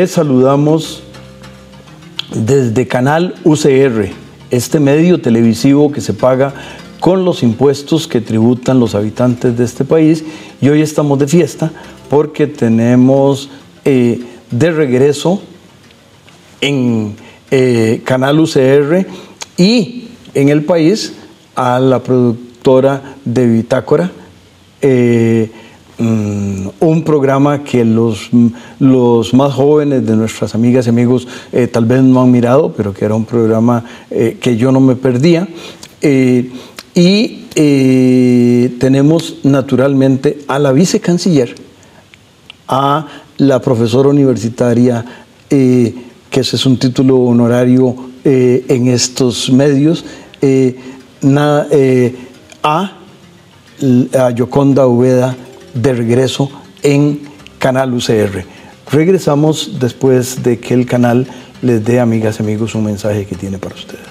Les saludamos desde Canal UCR, este medio televisivo que se paga con los impuestos que tributan los habitantes de este país, y hoy estamos de fiesta porque tenemos de regreso en Canal UCR y en el país a la productora de Bitácora, un programa que los más jóvenes de nuestras amigas y amigos tal vez no han mirado, pero que era un programa que yo no me perdía. Tenemos naturalmente a la vicecanciller, a la profesora universitaria, que ese es un título honorario en estos medios, a Yoconda Ubeda, de regreso en Canal UCR. Regresamos después de que el canal les dé, amigas y amigos, un mensaje que tiene para ustedes.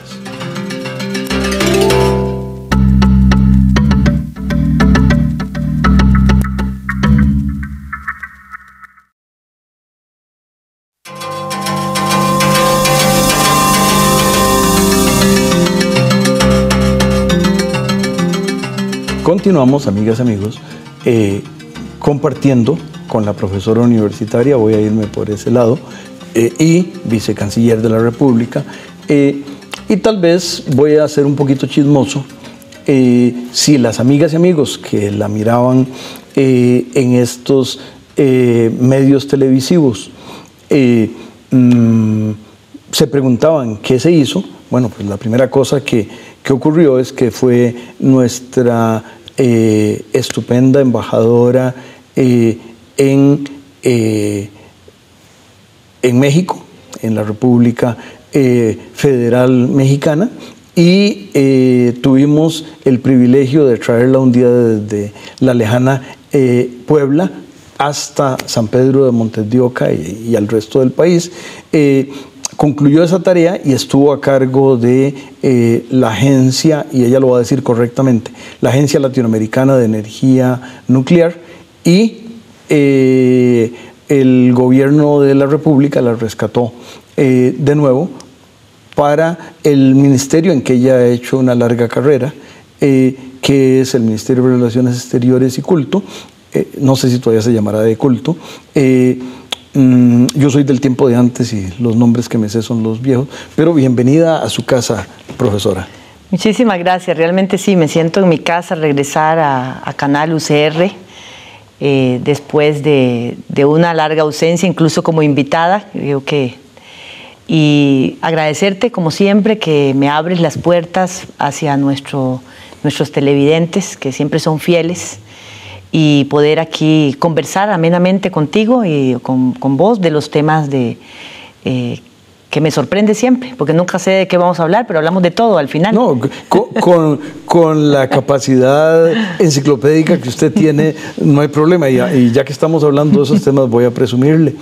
Continuamos, amigas y amigos, compartiendo con la profesora universitaria, voy a irme por ese lado, y vicecanciller de la República, y tal vez voy a ser un poquito chismoso, si las amigas y amigos que la miraban en estos medios televisivos se preguntaban qué se hizo. Bueno, pues la primera cosa que ocurrió es que fue nuestra estupenda embajadora en México, en la República Federal Mexicana, y tuvimos el privilegio de traerla un día desde la lejana Puebla hasta San Pedro de Montes de Oca y al resto del país. Concluyó esa tarea y estuvo a cargo de la agencia, y ella lo va a decir correctamente, la Agencia Latinoamericana de Energía Nuclear, y el gobierno de la República la rescató de nuevo para el ministerio en que ella ha hecho una larga carrera, que es el Ministerio de Relaciones Exteriores y Culto. No sé si todavía se llamará de Culto. Yo soy del tiempo de antes y los nombres que me sé son los viejos, pero bienvenida a su casa, profesora. Muchísimas gracias, realmente sí, me siento en mi casa, regresar a Canal UCR después de una larga ausencia, incluso como invitada, y agradecerte como siempre que me abres las puertas hacia nuestros televidentes, que siempre son fieles, y poder aquí conversar amenamente contigo y con vos de los temas que me sorprende siempre, porque nunca sé de qué vamos a hablar, pero hablamos de todo al final. No, con la capacidad enciclopédica que usted tiene, no hay problema, y ya que estamos hablando de esos temas, voy a presumirle.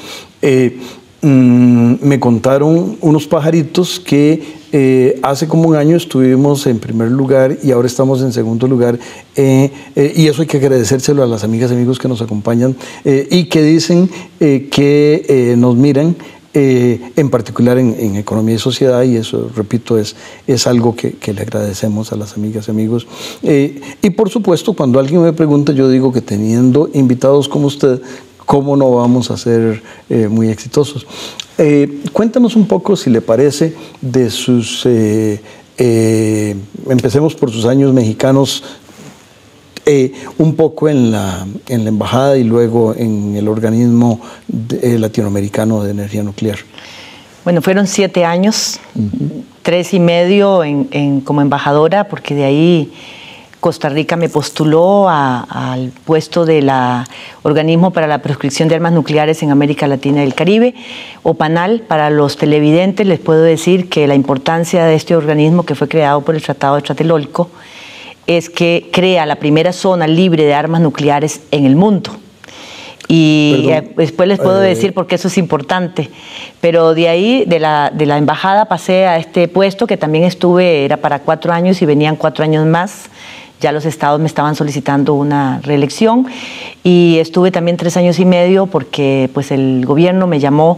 Me contaron unos pajaritos que hace como un año estuvimos en primer lugar y ahora estamos en segundo lugar, y eso hay que agradecérselo a las amigas y amigos que nos acompañan y que dicen que nos miran, en particular en Economía y Sociedad, y eso, repito, es algo que le agradecemos a las amigas y amigos. Y por supuesto, cuando alguien me pregunta, yo digo que teniendo invitados como usted, ¿cómo no vamos a ser muy exitosos? Cuéntanos un poco, si le parece, de sus... empecemos por sus años mexicanos, un poco en la embajada y luego en el organismo latinoamericano de energía nuclear. Bueno, fueron 7 años, 3 y medio como embajadora, porque de ahí Costa Rica me postuló al puesto del Organismo para la Proscripción de Armas Nucleares en América Latina y el Caribe, o PANAL. Para los televidentes les puedo decir que la importancia de este organismo, que fue creado por el Tratado de Tlatelolco, es que crea la primera zona libre de armas nucleares en el mundo. Y después les puedo decir por qué eso es importante. Pero de ahí, de la embajada, pasé a este puesto que también estuve, era para 4 años y venían 4 años más. Ya los estados me estaban solicitando una reelección y estuve también 3 años y medio porque pues el gobierno me llamó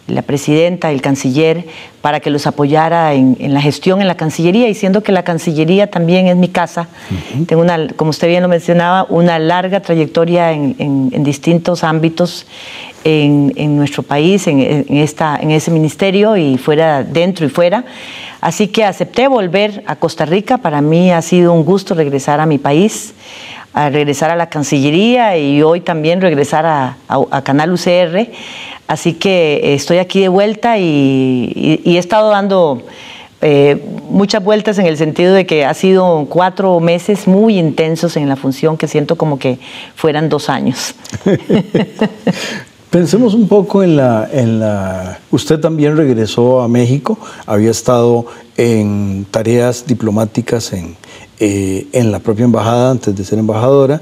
la presidenta, el canciller, para que los apoyara en la gestión en la Cancillería, y siendo que la Cancillería también es mi casa. Tengo, como usted bien lo mencionaba, una larga trayectoria en distintos ámbitos en nuestro país, en ese ministerio, y fuera, dentro y fuera. Así que acepté volver a Costa Rica. Para mí ha sido un gusto regresar a mi país, a regresar a la Cancillería, y hoy también regresar a Canal UCR. Así que estoy aquí de vuelta y he estado dando muchas vueltas, en el sentido de que ha sido 4 meses muy intensos en la función, que siento como que fueran 2 años. Pensemos un poco Usted también regresó a México, había estado en tareas diplomáticas en la propia embajada antes de ser embajadora,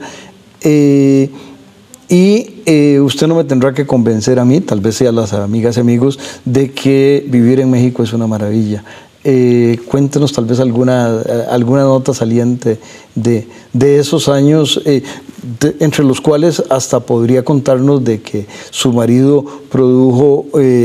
usted no me tendrá que convencer a mí, tal vez sea a las amigas y amigos, de que vivir en México es una maravilla. Cuéntenos tal vez alguna nota saliente de esos años, entre los cuales hasta podría contarnos de que su marido produjo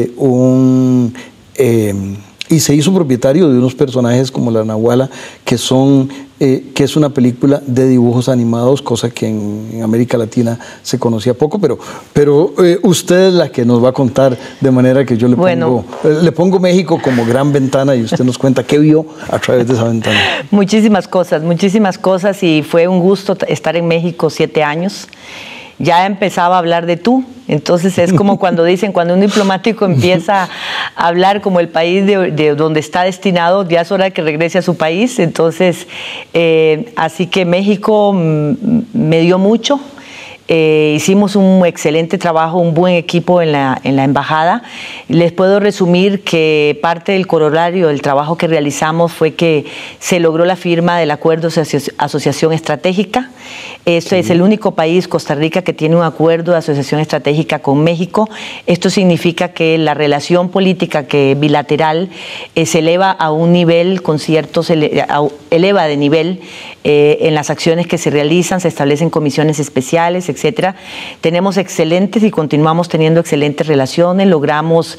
y se hizo propietario de unos personajes como la Nahuala, que es una película de dibujos animados, cosa que en América Latina se conocía poco, pero usted es la que nos va a contar, de manera que yo le pongo México como gran ventana y usted nos cuenta qué vio a través de esa ventana. Muchísimas cosas, y fue un gusto estar en México 7 años. Ya empezaba a hablar de tú, entonces es como cuando dicen, cuando un diplomático empieza a hablar como el país de donde está destinado, ya es hora de que regrese a su país. Entonces, así que México me dio mucho. Hicimos un excelente trabajo, un buen equipo en la embajada. Les puedo resumir que parte del corolario del trabajo que realizamos fue que se logró la firma del acuerdo de asociación estratégica. Este es el único país, Costa Rica, que tiene un acuerdo de asociación estratégica con México. Esto significa que la relación política bilateral se eleva a un nivel, eleva de nivel en las acciones que se realizan, se establecen comisiones especiales, etcétera. Tenemos excelentes y continuamos teniendo excelentes relaciones. Logramos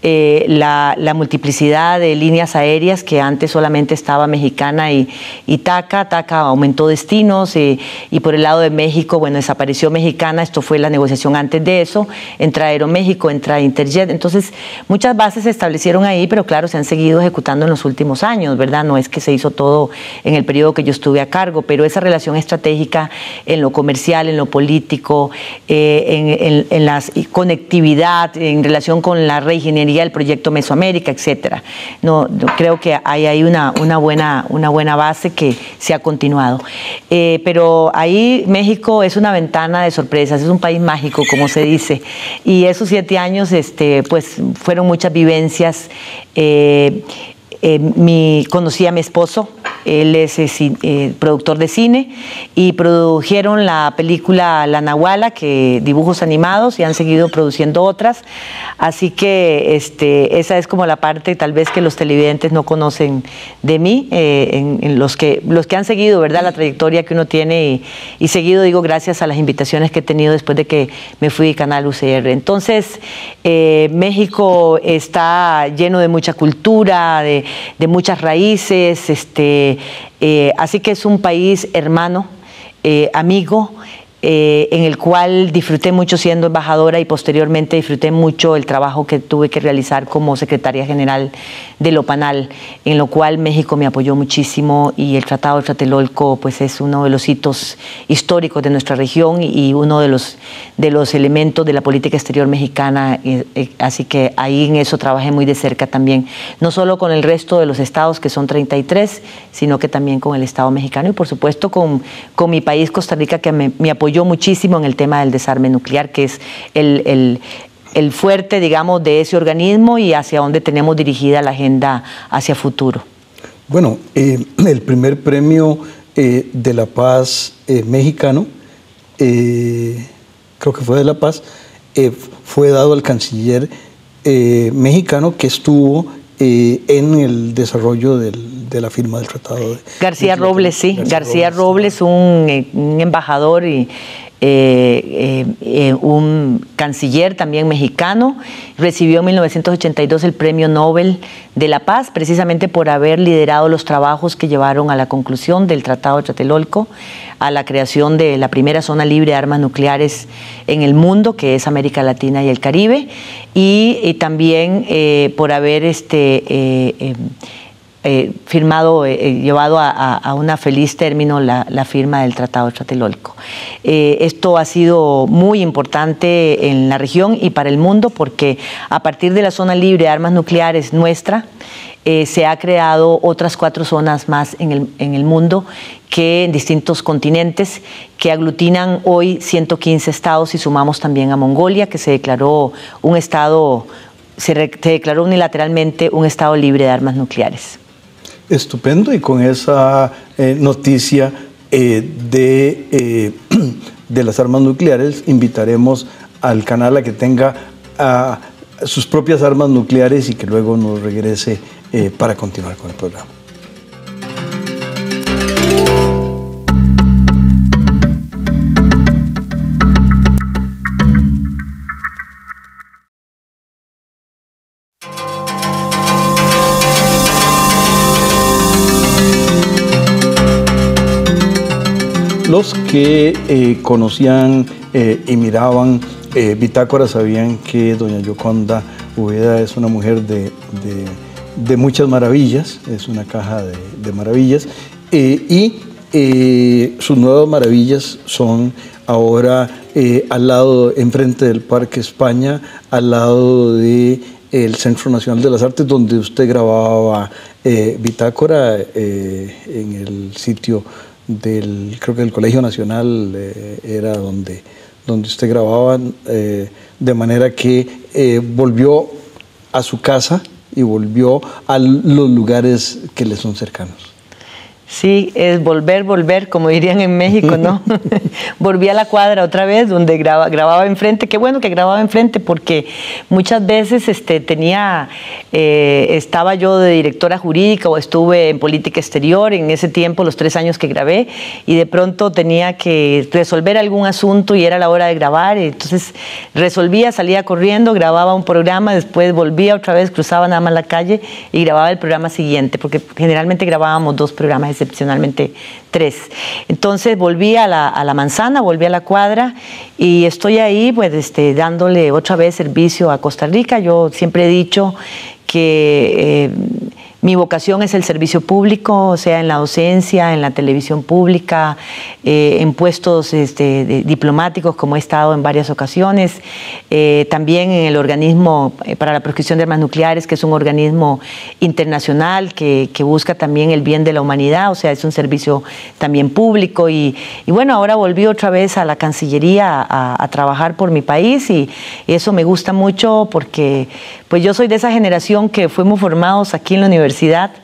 la multiplicidad de líneas aéreas, que antes solamente estaba Mexicana y TACA. TACA aumentó destinos, y por el lado de México, bueno, desapareció Mexicana. Esto fue la negociación antes de eso. Entra Aeroméxico, entra Interjet. Entonces, muchas bases se establecieron ahí, pero claro, se han seguido ejecutando en los últimos años, ¿verdad? No es que se hizo todo en el periodo que yo estuve a cargo, pero esa relación estratégica en lo comercial, en lo político, en la conectividad, en relación con la reingeniería del proyecto Mesoamérica, etcétera. No, creo que hay una buena base que se ha continuado. Pero ahí México es una ventana de sorpresas, es un país mágico, como se dice, y esos 7 años pues fueron muchas vivencias. Conocí a mi esposo, él es productor de cine, y produjeron la película La Nahuala, que dibujos animados, y han seguido produciendo otras. Así que esa es como la parte tal vez que los televidentes no conocen de mí, en los que han seguido, ¿verdad?, la trayectoria que uno tiene, y seguido, digo, gracias a las invitaciones que he tenido después de que me fui de Canal UCR. Entonces, México está lleno de mucha cultura, de muchas raíces, así que es un país hermano, amigo, en el cual disfruté mucho siendo embajadora, y posteriormente disfruté mucho el trabajo que tuve que realizar como secretaria general del OPANAL, en lo cual México me apoyó muchísimo, y el Tratado de Tlatelolco pues es uno de los hitos históricos de nuestra región y uno de los elementos de la política exterior mexicana, así que ahí en eso trabajé muy de cerca también, no solo con el resto de los estados, que son 33, sino que también con el Estado mexicano, y por supuesto con mi país, Costa Rica, que me apoyó muchísimo en el tema del desarme nuclear, que es el fuerte, digamos, de ese organismo, y hacia donde tenemos dirigida la agenda hacia futuro. Bueno, el primer premio de la paz mexicano, creo que fue de la paz, fue dado al canciller mexicano que estuvo en el desarrollo de la firma del tratado. García Robles, sí. García Robles, un embajador un canciller también mexicano. Recibió en 1982 el Premio Nobel de la Paz, precisamente por haber liderado los trabajos que llevaron a la conclusión del Tratado de Tlatelolco, a la creación de la primera zona libre de armas nucleares en el mundo, que es América Latina y el Caribe, y también por haber firmado, llevado a una feliz término la firma del Tratado de Tlatelolco. Esto ha sido muy importante en la región y para el mundo, porque a partir de la zona libre de armas nucleares nuestra, se ha creado otras 4 zonas más en el mundo, que en distintos continentes, que aglutinan hoy 115 estados, y sumamos también a Mongolia, que se declaró un estado, se declaró unilateralmente un estado libre de armas nucleares. Estupendo, y con esa noticia de las armas nucleares, invitaremos al canal a que tenga sus propias armas nucleares y que luego nos regrese para continuar con el programa. Los que conocían y miraban Bitácora sabían que doña Yoconda Uveda es una mujer de muchas maravillas, es una caja de maravillas, y sus nuevas maravillas son ahora al lado, enfrente del Parque España, al lado del Centro Nacional de las Artes, donde usted grababa Bitácora, en el sitio creo que del Colegio Nacional era donde usted grababa, de manera que volvió a su casa y volvió a los lugares que le son cercanos. Sí, es volver, como dirían en México, ¿no? Volví a la cuadra otra vez, donde grababa enfrente. Qué bueno que grababa enfrente, porque muchas veces estaba yo de directora jurídica o estuve en política exterior en ese tiempo, los 3 años que grabé, y de pronto tenía que resolver algún asunto y era la hora de grabar. Entonces resolvía, salía corriendo, grababa un programa, después volvía otra vez, cruzaba nada más la calle y grababa el programa siguiente, porque generalmente grabábamos 2 programas, excepcionalmente 3. Entonces volví a la manzana, volví a la cuadra y estoy ahí pues dándole otra vez servicio a Costa Rica. Yo siempre he dicho que mi vocación es el servicio público, o sea, en la docencia, en la televisión pública, en puestos diplomáticos, como he estado en varias ocasiones, también en el organismo para la proscripción de armas nucleares, que es un organismo internacional que busca también el bien de la humanidad, o sea, es un servicio también público. Y bueno, ahora volví otra vez a la Cancillería a trabajar por mi país, y eso me gusta mucho porque pues yo soy de esa generación que fuimos formados aquí en la universidad,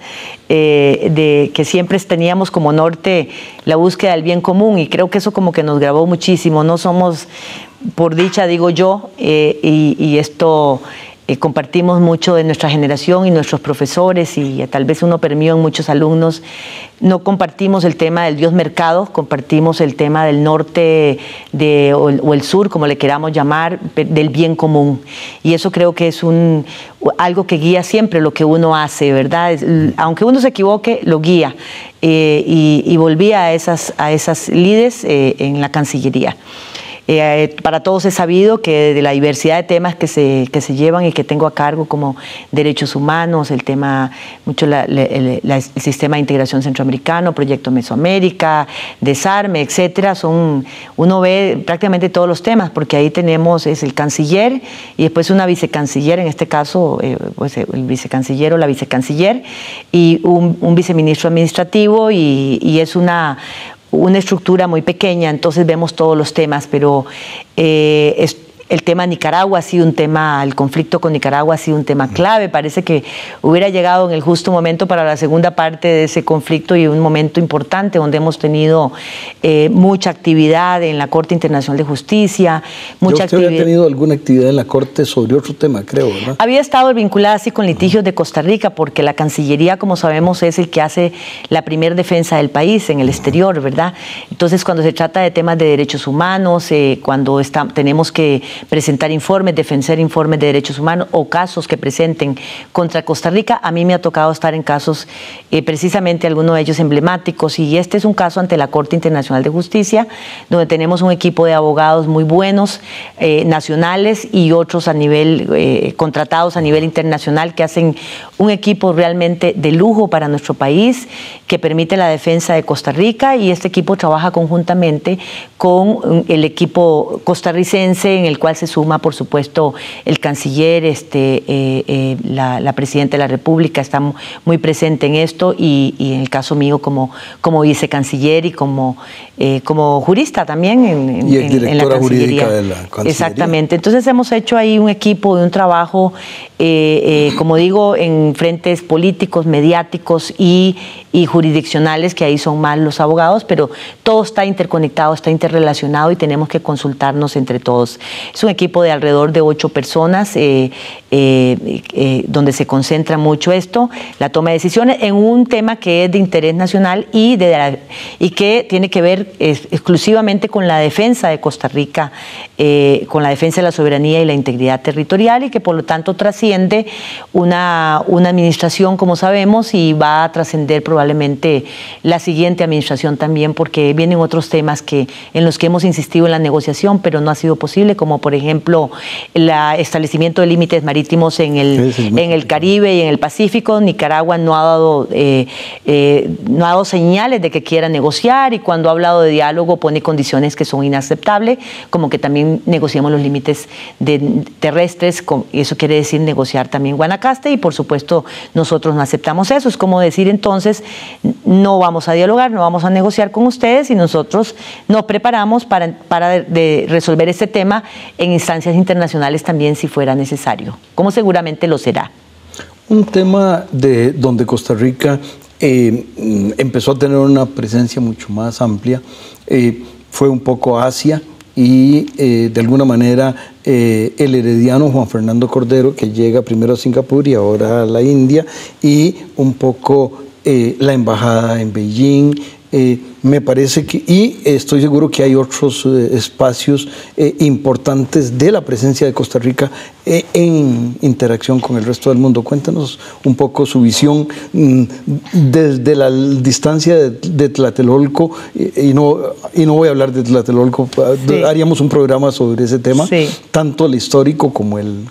que siempre teníamos como norte la búsqueda del bien común, y creo que eso como que nos grabó muchísimo. No somos, por dicha digo yo, y esto compartimos mucho de nuestra generación y nuestros profesores, y tal vez uno permeó en muchos alumnos. No compartimos el tema del Dios mercado, compartimos el tema del norte o el sur, como le queramos llamar, del bien común. Y eso creo que es algo que guía siempre lo que uno hace, ¿verdad? Aunque uno se equivoque, lo guía. Y volví a esas lides en la Cancillería. Para todos es sabido que de la diversidad de temas que se llevan y que tengo a cargo, como derechos humanos, el tema, el sistema de integración centroamericano, proyecto Mesoamérica, desarme, etcétera, uno ve prácticamente todos los temas, porque ahí tenemos el canciller y después una vicecanciller, en este caso pues el vicecanciller o la vicecanciller, y un viceministro administrativo, y es una estructura muy pequeña, entonces vemos todos los temas, pero El tema Nicaragua ha sido un tema, el conflicto con Nicaragua ha sido un tema clave. Parece que hubiera llegado en el justo momento para la segunda parte de ese conflicto y un momento importante donde hemos tenido mucha actividad en la Corte Internacional de Justicia. ¿Usted había tenido alguna actividad en la Corte sobre otro tema, creo, ¿verdad? Había estado vinculada así con litigios de Costa Rica, porque la Cancillería, como sabemos, es el que hace la primera defensa del país en el exterior, ¿verdad? Entonces, cuando se trata de temas de derechos humanos, cuando tenemos que presentar informes, defender informes de derechos humanos o casos que presenten contra Costa Rica, a mí me ha tocado estar en casos, precisamente algunos de ellos emblemáticos, y este es un caso ante la Corte Internacional de Justicia, donde tenemos un equipo de abogados muy buenos, nacionales y otros a nivel, contratados a nivel internacional, que hacen un equipo realmente de lujo para nuestro país, que permite la defensa de Costa Rica, y este equipo trabaja conjuntamente con el equipo costarricense, en el cual se suma, por supuesto, el canciller, la presidenta de la República está muy presente en esto, y en el caso mío como vicecanciller y como jurista también en la Cancillería. De la Cancillería. Exactamente. Entonces hemos hecho ahí un equipo de un trabajo, como digo, en frentes políticos, mediáticos y jurisdiccionales, que ahí son más los abogados, pero todo está interconectado, está interrelacionado y tenemos que consultarnos entre todos. Es un equipo de alrededor de 8 personas, donde se concentra mucho esto, la toma de decisiones en un tema que es de interés nacional y que tiene que ver exclusivamente con la defensa de Costa Rica, con la defensa de la soberanía y la integridad territorial, y que por lo tanto trasciende una administración, como sabemos, y va a trascender probablemente la siguiente administración también, porque vienen otros temas en los que hemos insistido en la negociación, pero no ha sido posible, como por ejemplo el establecimiento de límites marítimos en el Caribe y en el Pacífico. Nicaragua no ha dado señales de que quiera negociar, y cuando ha hablado de diálogo pone condiciones que son inaceptables, como que también negociemos los límites terrestres, eso quiere decir negociar también Guanacaste, y por supuesto nosotros no aceptamos eso. Es como decir entonces, no vamos a dialogar, no vamos a negociar con ustedes, y nosotros nos preparamos para resolver este tema en instancias internacionales también, si fuera necesario, como seguramente lo será. Un tema donde Costa Rica empezó a tener una presencia mucho más amplia fue un poco Asia, y de alguna manera el herediano Juan Fernando Cordero, que llega primero a Singapur y ahora a la India, y un poco la embajada en Beijing. Me parece que, y estoy seguro que hay otros espacios importantes de la presencia de Costa Rica en interacción con el resto del mundo. Cuéntanos un poco su visión desde la distancia de Tlatelolco, y no voy a hablar de Tlatelolco, sí. Haríamos un programa sobre ese tema, sí. Tanto el histórico como el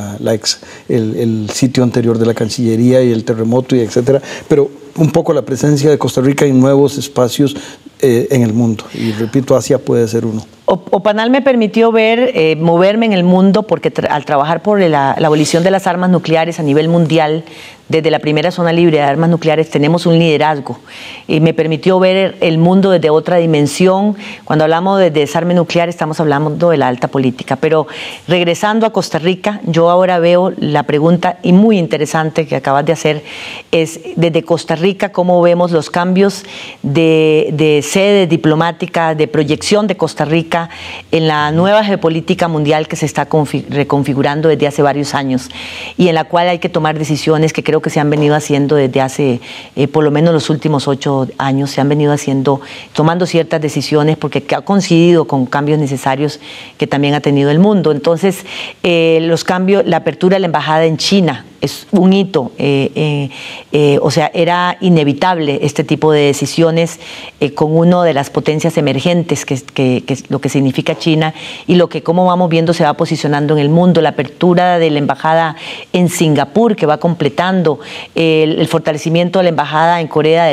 sitio anterior de la Cancillería y el terremoto, y etcétera, pero un poco la presencia de Costa Rica en nuevos espacios en el mundo, y repito, Asia puede ser uno. Opanal me permitió moverme en el mundo, porque al trabajar por la abolición de las armas nucleares a nivel mundial, desde la primera zona libre de armas nucleares, tenemos un liderazgo, y me permitió ver el mundo desde otra dimensión. Cuando hablamos de desarme nuclear, estamos hablando de la alta política. Pero regresando a Costa Rica, yo ahora veo la pregunta, y muy interesante, que acabas de hacer, es desde Costa Rica, cómo vemos los cambios de sede diplomática, de proyección de Costa Rica en la nueva geopolítica mundial que se está reconfigurando desde hace varios años, y en la cual hay que tomar decisiones que creo que se han venido haciendo desde hace, por lo menos los últimos 8 años, se han venido tomando ciertas decisiones, porque ha coincidido con cambios necesarios que también ha tenido el mundo. Entonces, los cambios, la apertura de la embajada en China es un hito, o sea, era inevitable este tipo de decisiones con una de las potencias emergentes, que es lo que significa China, y cómo vamos viendo se va posicionando en el mundo. La apertura de la embajada en Singapur, que va completando el fortalecimiento de la embajada en Corea,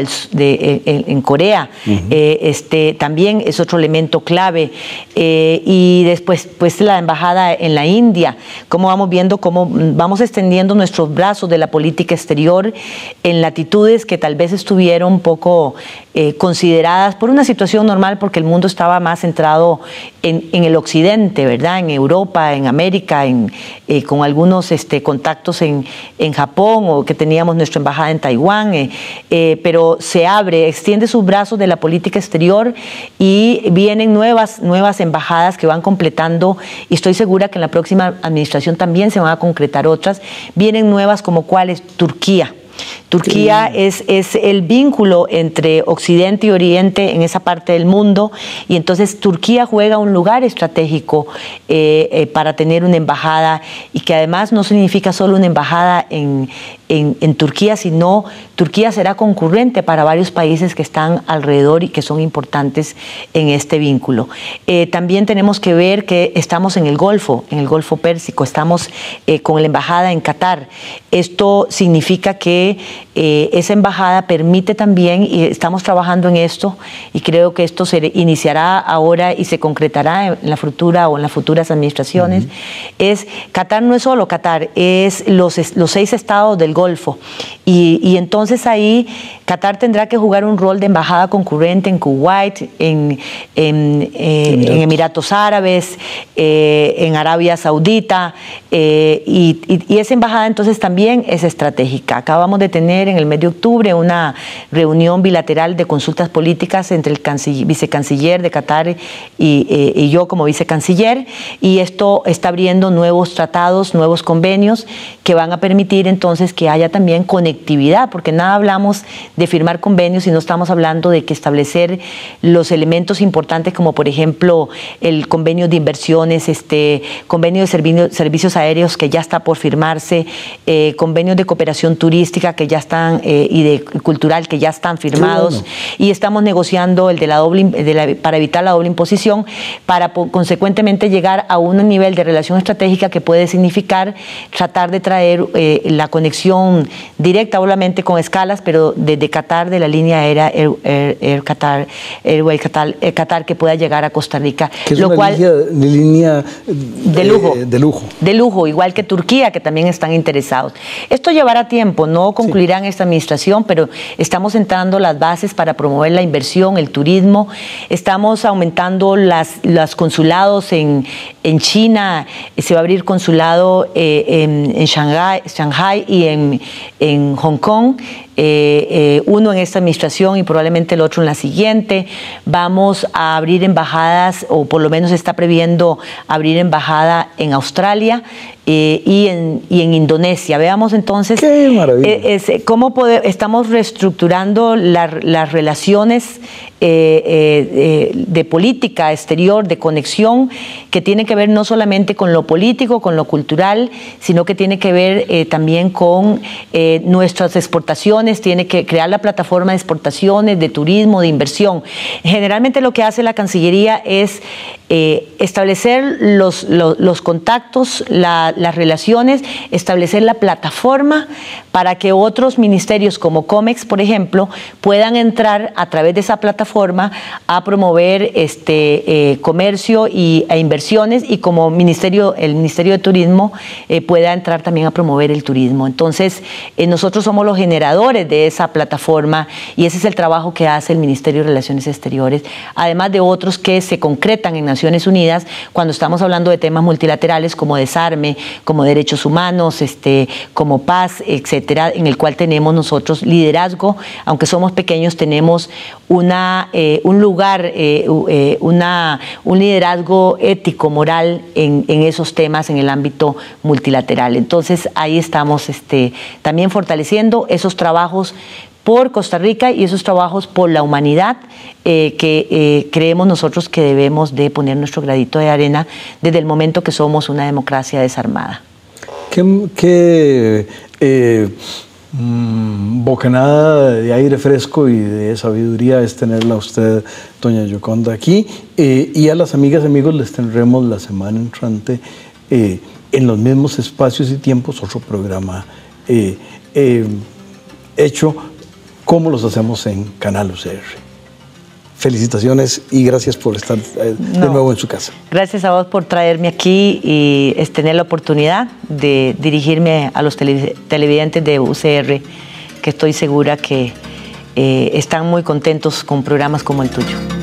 también es otro elemento clave, y después pues la embajada en la India, cómo vamos viendo cómo vamos extendiendo nuestros brazos de la política exterior en latitudes que tal vez estuvieron un poco consideradas por una situación normal, porque el mundo estaba más centrado en el occidente, ¿verdad? En Europa, en América, con algunos contactos en Japón, o que teníamos nuestra embajada en Taiwán, pero se abre, extiende sus brazos de la política exterior y vienen nuevas embajadas que van completando, y estoy segura que en la próxima administración también se van a concretar otras. Vienen nuevas como cuáles, Turquía. Turquía es el vínculo entre Occidente y Oriente en esa parte del mundo, y entonces Turquía juega un lugar estratégico para tener una embajada, y que además no significa solo una embajada en Turquía, sino Turquía será concurrente para varios países que están alrededor y que son importantes en este vínculo. También tenemos que ver que estamos en el Golfo Pérsico, estamos con la embajada en Qatar. Esto significa que esa embajada permite también, y estamos trabajando en esto, y creo que esto se iniciará ahora y se concretará en la futura o en las futuras administraciones. Qatar no es solo Qatar, es los 6 estados del Golfo, y entonces ahí Qatar tendrá que jugar un rol de embajada concurrente en Kuwait, en Emiratos Árabes, en Arabia Saudita, y esa embajada entonces también es estratégica. Acabamos de tener en el mes de octubre una reunión bilateral de consultas políticas entre el vicecanciller de Qatar y yo como vicecanciller, y esto está abriendo nuevos tratados, nuevos convenios que van a permitir entonces que haya también conectividad, porque nada hablamos de firmar convenios si no estamos hablando de que establecer los elementos importantes, como por ejemplo el convenio de inversiones, convenio de servicios aéreos que ya está por firmarse, convenios de cooperación turística que ya están y de cultural que ya están firmados, y estamos negociando el de para evitar la doble imposición, para consecuentemente llegar a un nivel de relación estratégica que puede significar tratar de traer la conexión directa, obviamente con escalas, pero desde Qatar, de la línea aérea Airway Qatar, que pueda llegar a Costa Rica. Que es una línea de lujo. De lujo, igual que Turquía, que también están interesados. Esto llevará tiempo, no concluirá en esta administración, pero estamos sentando las bases para promover la inversión, el turismo. Estamos aumentando los consulados en China. Se va a abrir consulado en Shanghai y en Hong Kong. Uno en esta administración y probablemente el otro en la siguiente. Vamos a abrir embajadas, o por lo menos se está previendo abrir embajada en Australia y en Indonesia. Veamos entonces cómo estamos reestructurando las relaciones de política exterior, de conexión, que tiene que ver no solamente con lo político, con lo cultural, sino que tiene que ver también con nuestras exportaciones, tiene que crear la plataforma de exportaciones, de turismo, de inversión. Generalmente lo que hace la Cancillería es establecer los contactos, las relaciones, establecer la plataforma para que otros ministerios como COMEX, por ejemplo, puedan entrar a través de esa plataforma a promover comercio e inversiones, y como el Ministerio de Turismo pueda entrar también a promover el turismo. Entonces, nosotros somos los generadores de esa plataforma, y ese es el trabajo que hace el Ministerio de Relaciones Exteriores, además de otros que se concretan en Naciones Unidas cuando estamos hablando de temas multilaterales como desarme, como derechos humanos, como paz, etcétera, en el cual tenemos nosotros liderazgo. Aunque somos pequeños, tenemos un lugar, un liderazgo ético, moral en esos temas en el ámbito multilateral. Entonces ahí estamos también fortaleciendo esos trabajos por Costa Rica y esos trabajos por la humanidad que creemos nosotros que debemos de poner nuestro granito de arena desde el momento que somos una democracia desarmada. ¿Qué bocanada de aire fresco y de sabiduría es tenerla usted, doña Yoconda, aquí? Y a las amigas y amigos les tendremos la semana entrante en los mismos espacios y tiempos otro programa hecho como los hacemos en Canal UCR. Felicitaciones y gracias por estar de nuevo en su casa. Gracias a vos por traerme aquí y tener la oportunidad de dirigirme a los televidentes de UCR, que estoy segura que están muy contentos con programas como el tuyo.